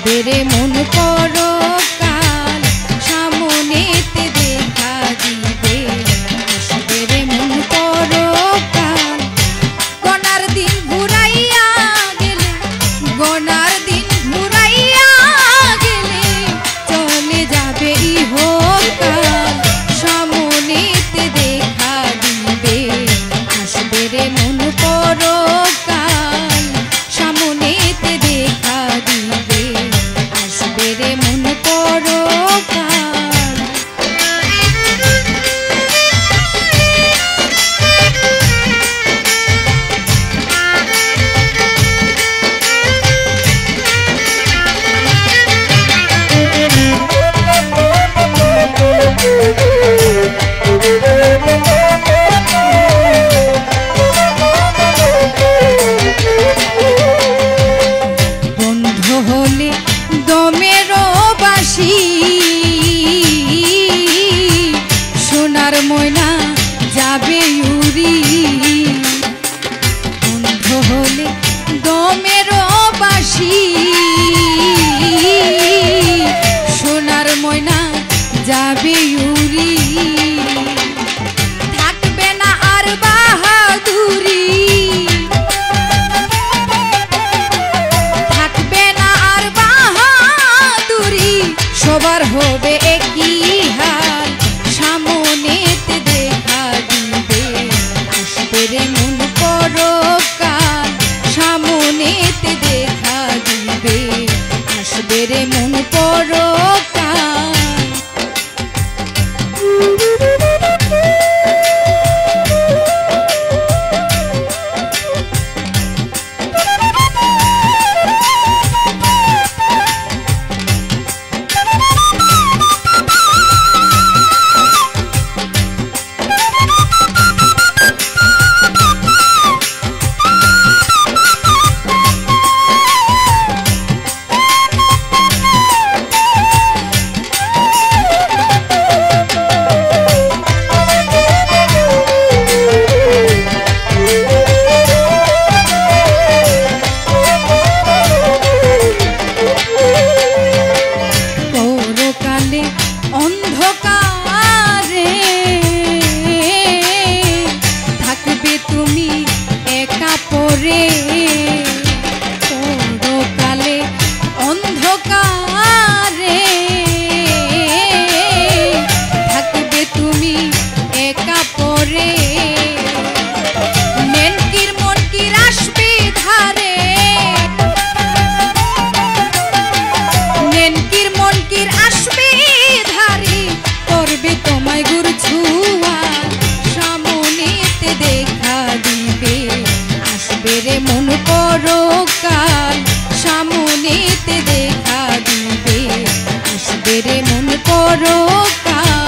রে মন পরকাল সামনেতে দেখা দিবে, আসবে রে মন পরকাল। গনার দিন ঘুরাইয়া গেলে, গনার দিন ঘুরাইয়া গেলে চলে যাবে ইহকাল, সামনেতে দেখা দিবে, আসবে রে মন পরকাল সামনেতে দেখা দিবে, আসবে রে মন পরকাল। বন্ধ হলে দমেরও বাসি, সোনার ময়না যাবে উড়ি। বন্ধ হলে দমেরও বাসি, সোনার ময়না যাবে উড়ি। থাকবে না আর বাহাদুরি, থাকবে না আর বাহাদুরি, সবার হবে একই হাল, সামনেতে দেখা দিবে, আসবে রে মন পরকাল সামনেতে দেখা দিবে, আসবে রে মন পরকাল। অন্ধকারে থাকবে তুমি একা পড়ে, পরকালে অন্ধকারে থাকবে তুমি একা পড়ে। নেনকির মনকির আসবে ধারে, নেনকির মনকির আসবে ধারে, করবে তোমায় গুর ছুয়া, সামনেতে দেখা দিবে, আসবে রে মন পরকাল সামনেতে দেখা দিবে, আসবে রে মন পরকাল।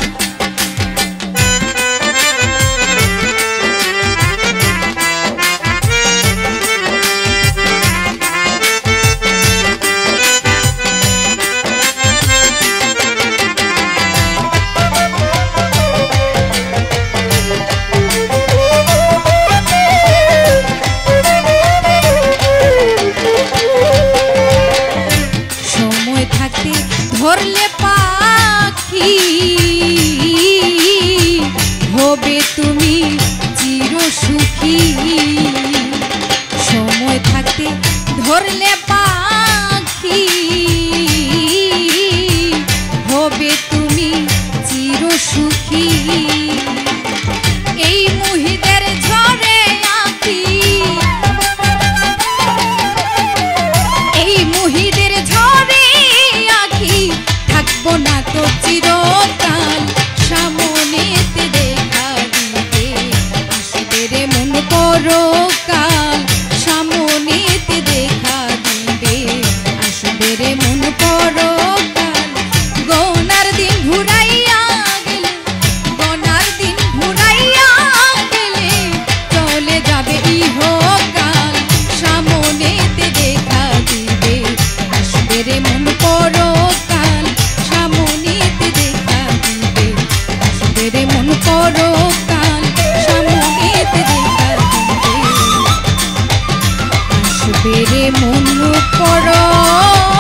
সময় থাকতে ধরলে পাখি, হবে তুমি চির সুখী। সময় থাকতে ধরলে পাখি, হবে তুমি চির সুখী। এই মুহিদের ঝড়ে আঁকি, এই মুহিদের ঝড়ে আঁকি, থাকবো না তো চিরকাল, সামনেতে দেখা দিবে, আসবে রে মন পরকাল সামনেতে দেখা দিবে, আসবে রে মন পরকাল। গনার দিন ঘুরাইয়া গেলে, গনার দিন ঘুরাইয়া গেলে চলে যাবে ইহকাল, সামনেতে দেখা দিবে, আসবে রে মন পরকাল সামনেতে দেখা দিবে, আসবে রে মন পরকাল সামনেতে দেখা দিবে, আসবে রে মন পরকাল।